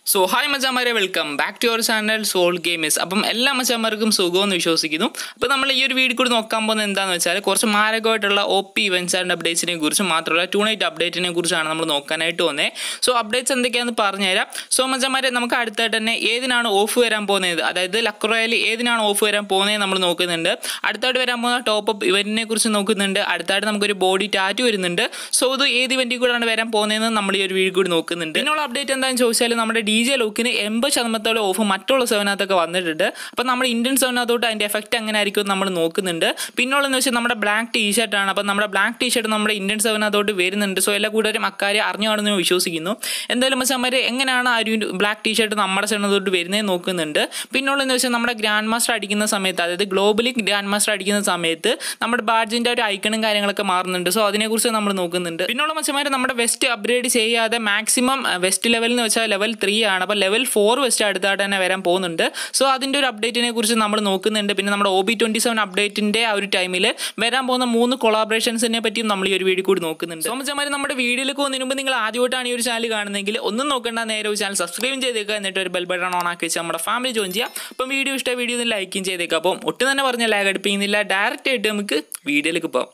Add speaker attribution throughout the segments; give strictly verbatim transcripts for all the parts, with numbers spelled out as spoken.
Speaker 1: So hi മച്ചാമാരെ, welcome back to your channel soul gamers. അപ്പം എല്ലാ മച്ചാമാർക്കും സുഖമെന്ന് വിശ്വസിക്കുന്നു. അപ്പോൾ നമ്മൾ ഈ ഒരു വീഡിയോ കൂടി നോക്കാൻ പോകുന്നത് എന്താണെന്ന് വെച്ചാൽ കുറച്ച് മാരകമായിട്ടുള്ള ഒ പി ഇവൻറ്റ്സ് ആൻഡ് അപ്ഡേറ്റ്സിനെ കുറിച്ചും മാത്രമല്ല ടു നൈറ്റ് അപ്ഡേറ്റിനെ കുറിച്ചാണ് നമ്മൾ നോക്കാനായിട്ട് വന്നത്. സോ അപ്ഡേറ്റ്സ് എന്തൊക്കെയാണെന്ന് പറഞ്ഞുതരാം. സോ മച്ചാമാരെ, നമുക്ക് അടുത്തായിട്ട് തന്നെ ഏതിനാണ് ഓഫ് വരാൻ പോകുന്നത്, അതായത് ലക്ക് റോയൽ ഏതിനാണ് ഓഫ് വരാൻ പോകുന്നത് നമ്മൾ നോക്കുന്നുണ്ട്. അടുത്തായിട്ട് വരാൻ പോകുന്ന ടോപ്പ് അപ്പ് ഇവൻറ്റിനെ കുറിച്ച് നോക്കുന്നുണ്ട്. അടുത്തായിട്ട് നമുക്കൊരു ബോഡി ടാറ്റു വരുന്നുണ്ട്. സോ ഇത് ഏത് ഇവൻറ്റിൽ കൂടെയാണ് വരാൻ പോകുന്നതെന്ന് നമ്മൾ ഈ ഒരു വീഡിയോ കൂടി നോക്കുന്നുണ്ട്. പിന്നുള്ള അപ്ഡേറ്റ് എന്താണെന്ന് ചോദിച്ചാൽ നമ്മുടെ ഡി ജെ ലോക്കിന് എൺപത് ശതമാനത്തോളം ഓഫ് മറ്റുള്ള സെവനകത്തൊക്കെ വന്നിട്ടുണ്ട്. അപ്പോൾ നമ്മുടെ ഇന്ത്യൻ സെവനകത്തോട്ട് അതിൻ്റെ എഫക്റ്റ് എങ്ങനെ ആയിരിക്കും നമ്മൾ നോക്കുന്നുണ്ട്. പിന്നുള്ളതെന്ന് വെച്ചാൽ നമ്മുടെ ബ്ലാക്ക് ടീ ഷർട്ടാണ്. അപ്പോൾ നമ്മുടെ ബ്ലാക്ക് ടീ ഷർട്ട് നമ്മുടെ ഇന്ത്യൻ സെവനകത്തോട്ട് വരുന്നുണ്ട്. സോ എല്ലാ കൂട്ടരും അക്കാര്യം അറിഞ്ഞാണെന്ന് വിശ്വസിക്കുന്നു. എന്തായാലും മച്ചാമാർ, എങ്ങനെയാണ് ആ ഒരു ബ്ലാക്ക് ടീ ഷർട്ട് നമ്മുടെ സെവനകത്തോട്ട് വരുന്നത് നോക്കുന്നുണ്ട്. പിന്നുള്ളതെന്ന് വെച്ചാൽ നമ്മുടെ ഗ്രാൻഡ് മാസ്റ്റർ അടിക്കുന്ന സമയത്ത്, അതായത് ഗ്ലോബലി ഗ്രാൻഡ് മാസ്റ്റർ അടിക്കുന്ന സമയത്ത് നമ്മുടെ ബാഡ്ജിൻ്റെ ഒരു ഐക്കണും കാര്യങ്ങളൊക്കെ മാറുന്നുണ്ട്. സോ അതിനെക്കുറിച്ച് നമ്മൾ നോക്കുന്നുണ്ട്. പിന്നുള്ള മച്ചമാർ, നമ്മുടെ വെസ്റ്റ് അപ്ഗ്രേഡ് ചെയ്യാതെ മാക്സിമം വെസ്റ്റ് ലെവൽ എന്ന് വെച്ചാൽ ലെവൽ ത്രീ ആണ്. അപ്പോൾ ലെവൽ ഫോർ വെസ്റ്റ് അടുത്തായിട്ട് തന്നെ വരാൻ പോകുന്നുണ്ട്. സോ അതിൻ്റെ ഒരു അപ്ഡേറ്റിനെ കുറിച്ച് നമ്മൾ നോക്കുന്നുണ്ട്. പിന്നെ നമ്മുടെ ഒ ബി ട്വൻറ്റി സെവൻ അപ്ഡേറ്റിൻ്റെ ആ ഒരു ടൈമിൽ വരാൻ പോകുന്ന മൂന്ന് കൊളാബറേഷൻസിനെ പറ്റിയും നമ്മൾ ഈ ഒരു വീഡിയോ കൂടി നോക്കുന്നുണ്ട്. സോ മച്ചമാർ, നമ്മുടെ വീഡിയോയിലേക്ക് പോകുന്നതിന് മുമ്പ് നിങ്ങൾ ആദ്യമായിട്ടാണ് ഈ ഒരു ചാനൽ കാണുന്നതെങ്കിൽ ഒന്നും നോക്കേണ്ട, നേരെ ഒരു ചാനൽ സബ്സ്ക്രൈബ് ചെയ്തേക്കുക. എന്നിട്ട് ഒരു ബെൽ ബട്ടൺ ഓൺ ആക്കി വെച്ച് നമ്മുടെ ഫാമിലി ജോയിൻ ചെയ്യാം. അപ്പം വീഡിയോ ഇഷ്ടമായ വീഡിയോ ഒന്ന് ലൈക്കും ചെയ്തേക്കുക. അപ്പം ഒട്ടും തന്നെ പറഞ്ഞ ലാഗ് അടുപ്പിക്കുന്നില്ല, ഡയറക്റ്റ് ആയിട്ട് നമുക്ക് വീഡിയോയിലേക്ക് പോകാം.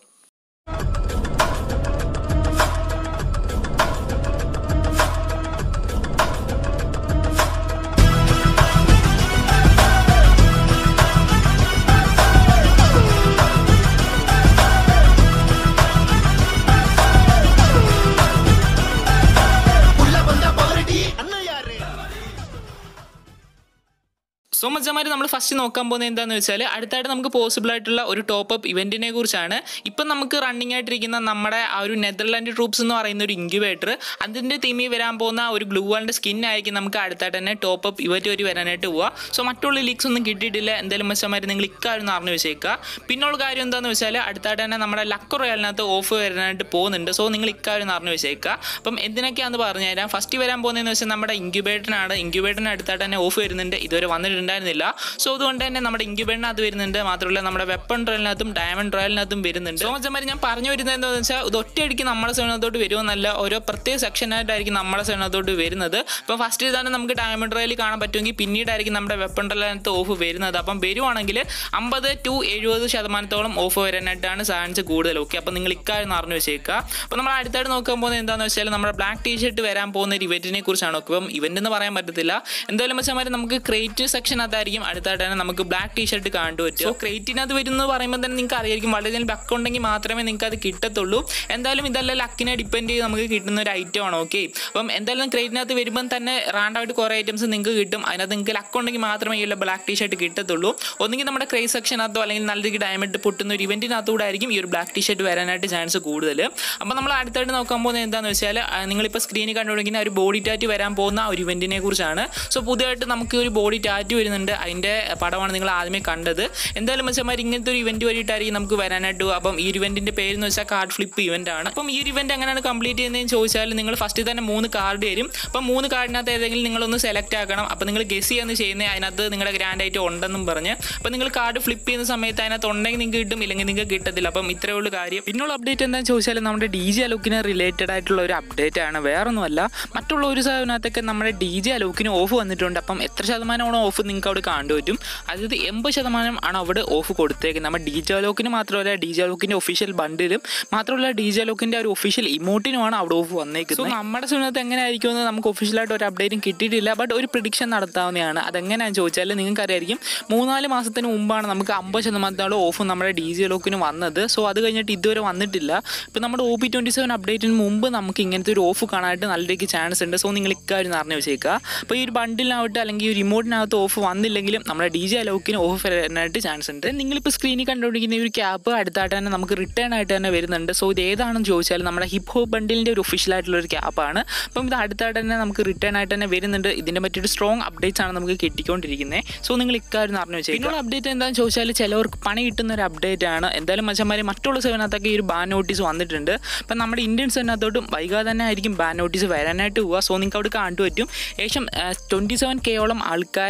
Speaker 1: സോ മച്ചമാർ, നമ്മൾ ഫസ്റ്റ് നോക്കാൻ പോകുന്നത് എന്താണെന്ന് വെച്ചാൽ അടുത്തായിട്ട് നമുക്ക് പോസിബിൾ ആയിട്ടുള്ള ഒരു ടോപ്പ് അപ്പ് ഇവൻറ്റിനെ കുറിച്ചാണ്. ഇപ്പം നമുക്ക് റണ്ണിങ് ആയിട്ടിരിക്കുന്ന നമ്മുടെ ആ ഒരു നെതർലാൻഡ് ട്രൂപ്സ് എന്ന് പറയുന്ന ഒരു ഇൻക്യുബേറ്റർ, അതിൻ്റെ തീമിൽ വരാൻ പോകുന്ന ഒരു ഗ്ലൂ വാളിൻ്റെ സ്കിൻ ആയിരിക്കും നമുക്ക് അടുത്തായിട്ട് തന്നെ ടോപ്പ് അപ്പ് ഇവൻറ്റ് വരെ വരാനായിട്ട് പോവുക. സോ മറ്റുള്ള ലീക്സ് ഒന്നും കിട്ടിയിട്ടില്ല. എന്തായാലും മച്ചമാർ, നിങ്ങൾ ഇക്കാര്യം അറിഞ്ഞു വെച്ചേക്കുക. പിന്നുള്ള കാര്യം എന്താണെന്ന് വെച്ചാൽ അടുത്തായിട്ട് തന്നെ നമ്മുടെ ലക്ക് റോയലിനകത്ത് ഓഫ് വരാനായിട്ട് പോകുന്നുണ്ട്. സോ നിങ്ങൾ ഇക്കാര്യം അറിഞ്ഞു വെച്ചേക്കുക. അപ്പം എന്തിനൊക്കെയാണെന്ന് പറഞ്ഞു തരാം. ഫസ്റ്റ് വരാൻ പോകുന്നതെന്ന് വെച്ചാൽ നമ്മുടെ ഇൻക്യുബേറ്ററിനാണ്. ഇൻക്യുബേറ്ററിന് അടുത്തായിട്ട് തന്നെ ഓഫ് വരുന്നുണ്ട്. ഇതുവരെ വന്നിട്ടുണ്ട്. സോ അതുകൊണ്ട് തന്നെ നമ്മുടെ ഇൻക്യുബേറ്ററിനകത്ത് വരുന്നുണ്ട്. മാത്രമല്ല നമ്മുടെ വെപ്പൺ റോയലിനകത്തും ഡയമണ്ട് റോയലിനകത്തും വരുന്നുണ്ട്. സോ മച്ചമാര്, ഞാൻ പറഞ്ഞു വരുന്നത് എന്താണെന്ന് വെച്ചാൽ ഇത് ഒറ്റയടിക്ക് നമ്മുടെ സെവനകത്തോട്ട് വരുമെന്നല്ല, ഓരോ പ്രത്യേക സെക്ഷനായിട്ടായിരിക്കും നമ്മുടെ സെവനകത്തോട്ട് വരുന്നത്. ഇപ്പോൾ ഫസ്റ്റ് തന്നെ നമുക്ക് ഡയമണ്ട് റോയൽ കാണാൻ പറ്റുമെങ്കിൽ പിന്നീടായിരിക്കും നമ്മുടെ വെപ്പൺ റോയലിനകത്ത് ഓഫ് വരുന്നത്. അപ്പം വരുവാണെങ്കിൽ അമ്പത് ടു എഴുപത് ശതമാനത്തോളം ഓഫ് വരാനായിട്ടാണ് ചാൻസ് കൂടുതൽ. ഓക്കെ, അപ്പം നിങ്ങൾ ഇക്കാര്യം അറിഞ്ഞു വെച്ചേക്കുക. അപ്പോൾ നമ്മൾ അടുത്തായിട്ട് നോക്കാൻ പോകുന്നത് എന്താണെന്ന് വെച്ചാൽ നമ്മുടെ ബ്ലാക്ക് ടീ ഷർട്ട് വരാൻ പോകുന്ന ഒരു ഇവൻറ്റിനെ കുറിച്ചാണ്. ഇപ്പം ഇവൻ്റ് എന്ന് പറയാൻ പറ്റത്തില്ല. എന്തായാലും മച്ചമാർ, നമുക്ക് ക്രിയേറ്റ് സെക്ഷൻ ായിരിക്കും അടുത്തായിട്ട് തന്നെ നമുക്ക് ബ്ലാക്ക് ടീ ഷർട്ട് കാണാൻ പറ്റും. സോ ക്രേറ്റിനകത്ത് വരുന്നത് പറയുമ്പോൾ തന്നെ നിങ്ങൾക്ക് അറിയായിരിക്കും വളരെ ലക്ക് ഉണ്ടെങ്കിൽ മാത്രമേ നിങ്ങൾക്ക് അത് കിട്ടത്തുള്ളൂ. എന്തായാലും ഇതല്ല ലക്കിനെ ഡിപ്പെൻഡ് ചെയ്ത് നമുക്ക് കിട്ടുന്ന ഒരു ഐറ്റം ആണ്. ഓക്കെ, അപ്പം എന്തായാലും ക്രേറ്റിനകത്ത് വരുമ്പം തന്നെ റാൻഡായിട്ട് കുറേ ഐറ്റംസ് നിങ്ങൾക്ക് കിട്ടും. അതിനകത്ത് നിങ്ങൾക്ക് ലക്ക് ഉണ്ടെങ്കിൽ മാത്രമേ ഈ ബ്ലാക്ക് ടീ ഷർട്ട് കിട്ടത്തുള്ളൂ. ഒന്നെങ്കിൽ നമ്മുടെ ക്രേറ്റ് സെക്ഷനകത്തോ അല്ലെങ്കിൽ നല്ല രീതിക്ക് ഡയമണ്ട് പൊട്ടുന്ന ഒരു ഇവൻറ്റിനകത്തൂടെ ആയിരിക്കും ഈ ഒരു ബ്ലാക്ക് ടീ ഷർട്ട് വരാനായിട്ട് ചാൻസ് കൂടുതൽ. അപ്പോൾ നമ്മൾ അടുത്തായിട്ട് നോക്കാൻ പോകുന്നത് എന്താണെന്ന് വെച്ചാൽ നിങ്ങളിപ്പോൾ സ്ക്രീനിൽ കണ്ടുപിടിക്കുന്ന ഒരു ബോഡി ടാറ്റു വരാൻ പോകുന്ന ഒരു ഇവൻറ്റിനെ കുറിച്ചാണ്. സോ പുതിയതായിട്ട് നമുക്ക് ഒരു ബോഡി ടാറ്റു വരുന്നുണ്ട്. അതിൻ്റെ പടമാണ് നിങ്ങൾ ആദ്യമേ കണ്ടത്. എന്തായാലും മച്ചമാർ, ഇങ്ങനത്തെ ഒരു ഇവൻറ്റ് വഴിയിട്ടായിരിക്കും നമുക്ക് വരാനായിട്ട്. അപ്പം ഈ ഒരു ഇവൻറ്റിൻ്റെ പേര് എന്ന് വെച്ചാൽ കാർഡ് ഫ്ലിപ്പ് ഇവൻ്റ് ആണ്. അപ്പം ഈ ഒരു ഇവൻറ്റ് എങ്ങനെയാണ് കംപ്ലീറ്റ് ചെയ്യുന്നതെന്ന് ചോദിച്ചാൽ നിങ്ങൾ ഫസ്റ്റ് തന്നെ മൂന്ന് കാർഡ് തരും. അപ്പം മൂന്ന് കാർഡിനകത്ത് ഏതെങ്കിലും നിങ്ങളൊന്ന് സെലക്ട് ആക്കണം. അപ്പം നിങ്ങൾ ഗസ് ചെയ്യാന്ന് ചെയ്യുന്നത് അതിനകത്ത് നിങ്ങളുടെ ഗ്രാൻഡ് ഐറ്റം ഉണ്ടെന്നും പറഞ്ഞ്. അപ്പം നിങ്ങൾ കാർഡ് ഫ്ലിപ്പ് ചെയ്യുന്ന സമയത്ത് അതിനകത്ത് ഉണ്ടെങ്കിൽ നിങ്ങൾക്ക് കിട്ടും, ഇല്ലെങ്കിൽ നിങ്ങൾക്ക് കിട്ടത്തില്ല. അപ്പം ഇത്രയേ ഉള്ളൂ കാര്യം. പിന്നുള്ള അപ്ഡേറ്റ് എന്താണെന്ന് ചോദിച്ചാൽ നമ്മുടെ ഡി ജെ അലോക്കിന് റിലേറ്റഡ് ആയിട്ടുള്ള ഒരു അപ്ഡേറ്റ് ആണ്, വേറൊന്നുമല്ല. മറ്റുള്ള ഒരു സാധനത്തൊക്കെ നമ്മുടെ ഡി ജെ അലോക്കിന് ഓഫ് വന്നിട്ടുണ്ട്. അപ്പം എത്ര ശതമാനമാണോ ഓഫ് നിങ്ങൾക്ക് അവിടെ കാണാൻ പറ്റും. അതായത് എൺപത് ശതമാനം ആണ് അവിടെ ഓഫ് കൊടുത്തേക്കുന്നത്. നമ്മുടെ ഡി ജെ അലോക്കിന് മാത്രമല്ല, ഡി ജെ അലോക്കിൻ്റെ ഒഫീഷ്യൽ ബണ്ടിലും മാത്രമല്ല ഡി ജെ അലോക്കിൻ്റെ ഒരു ഒഫീഷ്യൽ ഇമോട്ടിനുമാണ് അവിടെ ഓഫ് വന്നേക്കുന്നത്. സോ നമ്മുടെ സമയത്ത് എങ്ങനെ ആയിരിക്കുമെന്ന് നമുക്ക് ഒഫീഷ്യലായിട്ട് ഒരു അപ്ഡേറ്റും കിട്ടിയിട്ടില്ല. ബട്ട് ഒരു പ്രിഡിക്ഷൻ നടത്താവുന്നതാണ്. അതെങ്ങനെയാണെന്ന് ചോദിച്ചാൽ നിങ്ങൾക്ക് അറിയായിരിക്കും, മൂന്നാല് മാസത്തിന് മുമ്പാണ് നമുക്ക് അമ്പത് ശതമാനത്തോളം ഓഫ് നമ്മുടെ ഡി ജെ അലോക്കിന് വന്നത്. സോ അത് കഴിഞ്ഞിട്ട് ഇതുവരെ വന്നിട്ടില്ല. ഇപ്പോൾ നമ്മുടെ ഒ പി ട്വൻറ്റി സെവൻ അപ്ഡേറ്റിന് മുമ്പ് നമുക്ക് ഇങ്ങനത്തെ ഒരു ഓഫ് കാണാനായിട്ട് നല്ല രീതിക്ക് ചാൻസ് ഉണ്ട്. സോ നിങ്ങൾ ഇക്കാര്യം അറിഞ്ഞു വെച്ചേക്കുക. അപ്പോൾ ഈ ഒരു ബണ്ടിലിനകത്ത് അല്ലെങ്കിൽ ഈ റിമോട്ടിനകത്ത് ഓഫ് വന്നില്ലെങ്കിലും നമ്മുടെ ഡി ജെ അലോക്കിന് ഓഫ് വരാനായിട്ട് ചാൻസ് ഉണ്ട്. നിങ്ങളിപ്പോൾ സ്ക്രീനിൽ കണ്ടുപിടിക്കുന്ന ഈ ഒരു ക്യാപ്പ് അടുത്തായിട്ട് തന്നെ നമുക്ക് റിട്ടേൺ ആയിട്ട് തന്നെ വരുന്നുണ്ട്. സോ ഇത് ഏതാണെന്ന് ചോദിച്ചാൽ നമ്മുടെ ഹിപ്പ് ഹോപ്പ് ബണ്ടിലിൻ്റെ ഒരു ഒഫീഷ്യലായിട്ടുള്ള ഒരു ക്യാപ്പാണ്. അപ്പം ഇത് അടുത്തായിട്ട് തന്നെ നമുക്ക് റിട്ടേൺ ആയിട്ട് തന്നെ വരുന്നുണ്ട്. ഇതിനെ പറ്റിയൊരു സ്ട്രോങ് അപ്ഡേറ്റ്സ് ആണ് നമുക്ക് കിട്ടിക്കൊണ്ടിരിക്കുന്നത്. സോ നിങ്ങൾ ഇക്കാര്യം അറിഞ്ഞു വെച്ചാൽ പിന്നുള്ള അപ്ഡേറ്റ് എന്താണെന്ന് ചോദിച്ചാൽ ചിലവർക്ക് പണി കിട്ടുന്ന ഒരു അപ്ഡേറ്റ് ആണ്. എന്തായാലും മച്ചന്മാർ, മറ്റുള്ള സെവനകത്തൊക്കെ ഈ ഒരു ബാൻ നോട്ടീസ് വന്നിട്ടുണ്ട്. അപ്പം നമ്മുടെ ഇന്ത്യൻ സെവനകത്തോട്ടും വൈകാതെ തന്നെ ആയിരിക്കും ബാൻ നോട്ടീസ് വരാനായിട്ട് പോവുക. സോ നിങ്ങൾക്ക് അവിടെ കാണാൻ പറ്റും ഏകദേശം ട്വൻറ്റി സെവൻ കെയോളം ആൾക്കാരെയാണ് ആ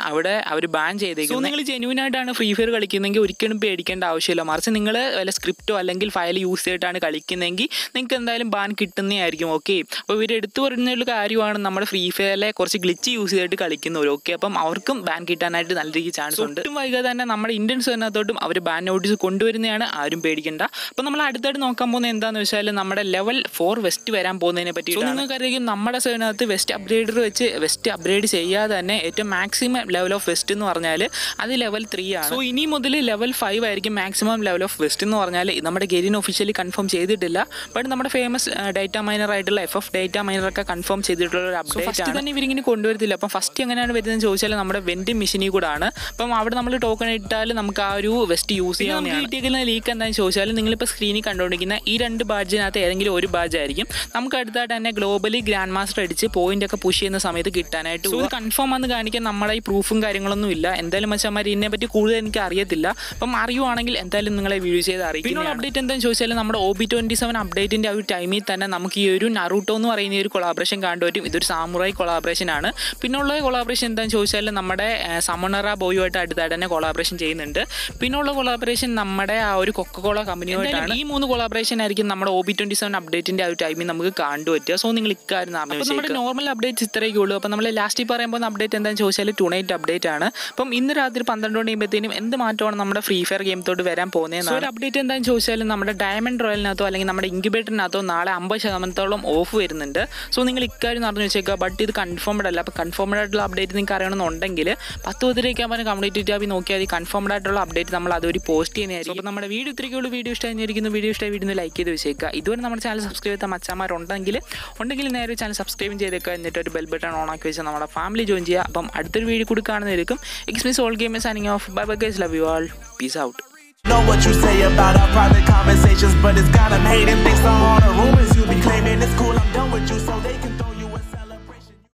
Speaker 1: അവിടെ അവർ ബാൻ ചെയ്തേക്കുന്നത്. നിങ്ങൾ ജെന്യൂൻ ആയിട്ടാണ് ഫ്രീ ഫയർ കളിക്കുന്നതെങ്കിൽ ഒരിക്കലും പേടിക്കേണ്ട ആവശ്യമില്ല. മറിച്ച് നിങ്ങൾ വല്ല സ്ക്രിപ്റ്റോ അല്ലെങ്കിൽ ഫയൽ യൂസ് ചെയ്തിട്ടാണ് കളിക്കുന്നതെങ്കിൽ നിങ്ങൾക്ക് എന്തായാലും ബാൻ കിട്ടുന്നതായിരിക്കും. ഓക്കെ, അപ്പോൾ ഇവർ എടുത്തു പറഞ്ഞൊരു കാര്യമാണ് നമ്മുടെ ഫ്രീ ഫയറിലെ കുറച്ച് ഗ്ലിച്ച് യൂസ് ചെയ്തിട്ട് കളിക്കുന്നവർ. ഓക്കെ, അപ്പം അവർക്കും ബാൻ കിട്ടാനായിട്ട് നല്ല രീതിക്ക് ചാൻസ് ഉണ്ട്. ഒട്ടും വൈകാതെ തന്നെ നമ്മുടെ ഇന്ത്യൻ സെർവറിനകത്തോട്ടും അവർ ബാൻ നോട്ടീസ് കൊണ്ടുവരുന്നതാണ്, ആരും പേടിക്കേണ്ട. അപ്പോൾ നമ്മൾ അടുത്തായിട്ട് നോക്കാൻ പോകുന്നത് എന്താണെന്ന് വെച്ചാൽ നമ്മുടെ ലെവൽ ഫോർ വെസ്റ്റ് വരാൻ പോകുന്നതിനെ പറ്റി. നിങ്ങൾക്കറിയാം നമ്മുടെ സെർവറിനകത്ത് വെസ്റ്റ് അപ്ഗ്രേഡർ വെച്ച് വെസ്റ്റ് അപ്ഗ്രേഡ് ചെയ്യാതെ തന്നെ ഏറ്റവും മാക്സിമം ലെവൽ ഓഫ് വെസ്റ്റ് എന്ന് പറഞ്ഞാൽ അത് ലെവൽ ത്രീ ആണ്. സോ ഇനി മുതൽ ലെവൽ ഫൈവ് ആയിരിക്കും മാക്സിമം ലെവൽ ഓഫ് വെസ്റ്റ് എന്ന് പറഞ്ഞാൽ. നമ്മുടെ ഗെയിൻ ഒഫീഷ്യലി കൺഫേം ചെയ്തിട്ടില്ല, ബട്ട് നമ്മുടെ ഫേമസ് ഡേറ്റ മൈനർ ആയിട്ടുള്ള എഫ് എഫ് ഡേറ്റ മൈനറൊക്കെ കൺഫേം ചെയ്തിട്ടുള്ള ഒരു അപ്ഡേറ്റ് ആണ്. തന്നെ ഇവരിങ്ങനെ കൊണ്ടുവരത്തില്ല. അപ്പം ഫസ്റ്റ് എങ്ങനെയാണ് വരുന്നതെന്ന് ചോദിച്ചാൽ നമ്മുടെ വെൻഡിങ് മെഷീനിൽ കൂടെ ആണ്. അപ്പം അവിടെ നമ്മൾ ടോക്കൺ ഇട്ടാൽ നമുക്ക് ആ ഒരു വെസ്റ്റ് യൂസ് ചെയ്യാവുന്നതാണ്. കിട്ടിയിരിക്കുന്ന ലീക്ക് എന്താണെന്ന് ചോദിച്ചാൽ നിങ്ങളിപ്പോൾ സ്ക്രീനിൽ കണ്ടുകൊണ്ടിരിക്കുന്ന ഈ രണ്ട് ബാഡ്ജിനകത്ത് ഏതെങ്കിലും ഒരു ബാഡ്ജ് ആയിരിക്കും നമുക്ക് അടുത്തായിട്ട് തന്നെ ഗ്ലോബലി ഗ്രാൻഡ് മാസ്റ്റർ അടിച്ച് പോയിന്റ് ഒക്കെ പുഷ് ചെയ്യുന്ന സമയത്ത് കിട്ടാനായിട്ട്. ഇത് കൺഫേം ആണെന്ന് കാണിക്കാൻ നമ്മുടെ ഈ പ്രൂഫും കാര്യങ്ങളൊന്നും ഇല്ല. എന്തായാലും മച്ചാമാർ ഇതിനെ പറ്റി കൂടുതൽ എനിക്ക് അറിയത്തില്ല. അപ്പം അറിയുവാണെങ്കിൽ എന്തായാലും നിങ്ങളെ വീഡിയോ ചെയ്ത് അറിയിക്കും. പിന്നെ അപ്ഡേറ്റ് എന്താണെന്ന് ചോദിച്ചാൽ നമ്മുടെ ഒ ബി ട്വൻറ്റി സെവൻ അപ്ഡേറ്റിൻ്റെ ആ ഒരു ടൈമിൽ തന്നെ നമുക്ക് ഈ ഒരു നറൂട്ടോ എന്ന് പറയുന്ന ഒരു കൊളാബറേഷൻ കാണാൻ പറ്റും. ഇതൊരു സാമുറായി കൊളാബറേഷൻ ആണ്. പിന്നുള്ള കൊളാബറേഷൻ എന്താണെന്ന് ചോദിച്ചാൽ നമ്മുടെ സമണറ ബോയുമായിട്ട് അടുത്തായിട്ട് തന്നെ കൊളാബറേഷൻ ചെയ്യുന്നുണ്ട്. പിന്നുള്ള കൊളാബറേഷൻ നമ്മുടെ ആ ഒരു കൊക്കക്കോള കമ്പനിയുമായിട്ടാണ്. ഈ മൂന്ന് കൊളാബറേഷൻ ആയിരിക്കും നമ്മുടെ ഒ ബി ട്വൻറ്റി സെവൻ അപ്ഡേറ്റിൻ്റെ ആ ഒരു ടൈമിൽ നമുക്ക് കാണാൻ പറ്റുക. സോ നിങ്ങൾ ഇക്കാര്യം നമ്മുടെ നോർമൽ അപ്ഡേറ്റ്സ് ഇത്രയൊക്കെ ഉള്ളൂ. അപ്പോൾ നമ്മൾ ലാസ്റ്റ് പറയുമ്പോൾ അപ്ഡേറ്റ് എന്താണെന്ന് ചോദിച്ചാൽ ടുണൈറ്റ് അപ്ഡേറ്റ് ആണ്. അപ്പം ഇന്ന് രാത്രി പന്ത്രണ്ട് മണി കഴിയുമ്പോഴത്തേനും എന്ത് മാറ്റമാണ് നമ്മുടെ ഫ്രീ ഫയർ ഗെയിമത്തോട്ട് വരാൻ പോകുന്നത്. ഒരു അപ്ഡേറ്റ് എന്താണെന്ന് ചോദിച്ചാൽ നമ്മുടെ ഡയമണ്ട് റോയലിനകത്തോ അല്ലെങ്കിൽ നമ്മുടെ ഇൻക്യുബേറ്ററിനകത്തോ നാളെ അമ്പത് ശതമാനത്തോളം ഓഫ് വരുന്നുണ്ട്. സോ നിങ്ങൾ ഇക്കാര്യം അറിഞ്ഞു വെച്ചേക്കുക. ബട്ട് ഇത് കൺഫേംഡ് അല്ല. അപ്പോൾ കൺഫേംഡ് ആയിട്ടുള്ള അപ്ഡേറ്റ് നിങ്ങൾക്ക് അറിയണമെന്നുണ്ടെങ്കിൽ പത്ത് പതിനേക്കാൻ പറഞ്ഞ കമ്മ്യൂണിറ്റി ടാബിൽ നോക്കിയാൽ കൺഫേംഡ് ആയിട്ടുള്ള അപ്ഡേറ്റ് നമ്മൾ അതൊരു പോസ്റ്റ് ചെയ്യുന്നതായിരിക്കും. അപ്പോൾ നമ്മുടെ വീഡിയോ ഇത്രയ്ക്കുള്ള വീഡിയോ ഇഷ്ടമായിരിക്കുന്നു. വീഡിയോ ഇഷ്ടമായി വീഡിയോ ലൈക്ക് ചെയ്ത് വെച്ചേക്കുക. ഇതുവരെ നമ്മുടെ ചാനൽ സബ്സ്ക്രൈബ് ചെയ്ത മച്ചാമാരുണ്ടെങ്കിൽ ഉണ്ടെങ്കിൽ നേരെ ചാനൽ സബ്സ്ക്രൈബ് ചെയ്തേക്കുക. എന്നിട്ട് ഒരു ബെൽ ബട്ടൺ ഓൺ ആക്കി വെച്ചാൽ നമ്മുടെ ഫാമിലി ജോയിൻ ചെയ്യുക. അപ്പം അടുത്തൊരു വീഡിയോ കൂടി കാണുന്നതായിരിക്കും. It's me soul gamers signing off. Bye bye guys, love you all, peace out.
Speaker 2: Know what you say about our private conversations, but it's got them hating. Thanks to all the rumors you be claiming. It's cool, I'm done with you, so they can